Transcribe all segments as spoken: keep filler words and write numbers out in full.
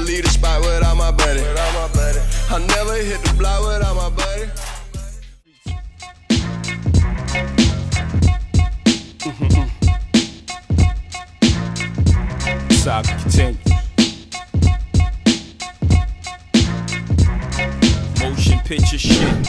leave the spot without my buddy. I never hit the block without my buddy. Mm-hmm. Saga continues. Motion picture shit.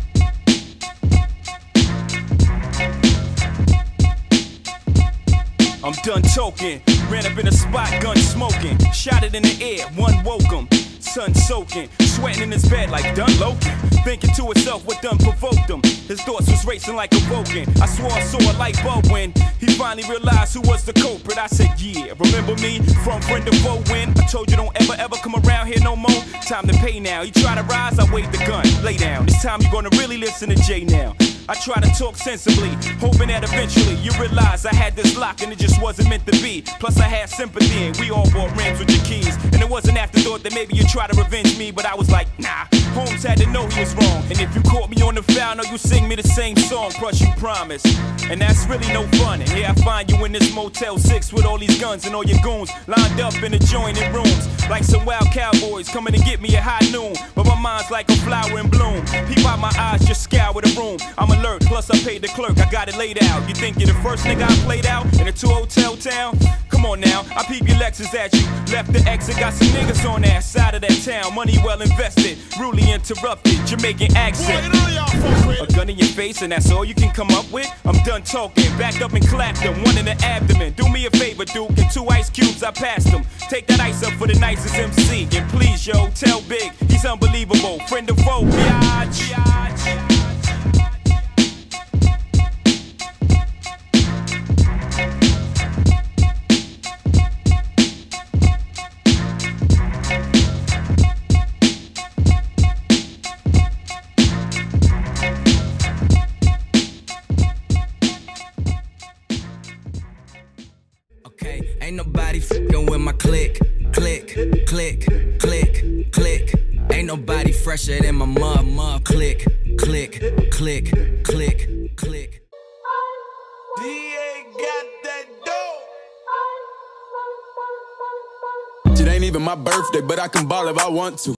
I'm done talking, ran up in a spot, gun smoking, shot it in the air, one woke him, sun soaking, sweating in his bed like done Loki, thinking to himself what done provoked him, his thoughts was racing like a Vulcan, I swore I saw a light bulb when he finally realized who was the culprit. I said yeah, remember me from friend to foe when I told you don't ever ever come around here no more, time to pay now, you try to rise, I waved the gun, lay down, this time you gonna really listen to Jay now. I try to talk sensibly, hoping that eventually you realize I had this lock and it just wasn't meant to be. Plus I had sympathy and we all bought rims with your keys. And it was an afterthought that maybe you try to revenge me, but I was like, nah, Holmes had to know he was wrong. And if you caught me on the foul, know you sing me the same song, plus you promise. And that's really no fun. And here I find you in this Motel six with all these guns and all your goons lined up in adjoining rooms. Like some wild cowboys coming to get me at high noon. But my mind's like a flower in bloom. Peep out my eyes, just scour the room. I'm alert, plus I paid the clerk, I got it laid out. You think you're the first nigga I played out in a two hotel town? Come on now, I peep your Lexus at you. Left the exit, got some niggas on that side of that town. Money well invested, rudely interrupted, Jamaican accent. A gun in your face and that's all you can come up with? I'm done talking, backed up and clapped him, one in the abdomen. Do me a favor, Duke, and two ice cubes I passed him. Take that ice up for the nicest M C. And please, yo, tell Big, he's unbelievable. Friend of foe, biatch. Okay, ain't nobody fucking with my click, click, click, click, click. Ain't nobody fresher than my mud, mud, click, click, click, click, click. D A got that dope. It ain't even my birthday, but I can ball if I want to.